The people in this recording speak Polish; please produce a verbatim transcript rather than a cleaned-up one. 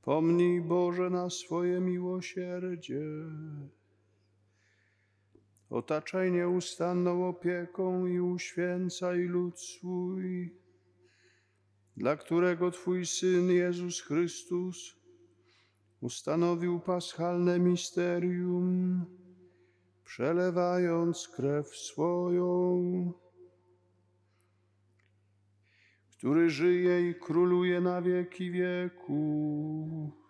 Pomnij, Boże, na swoje miłosierdzie. Otaczaj nieustanną opieką i uświęcaj lud swój, dla którego Twój Syn Jezus Chrystus ustanowił paschalne misterium, przelewając krew swoją, który żyje i króluje na wieki wieków.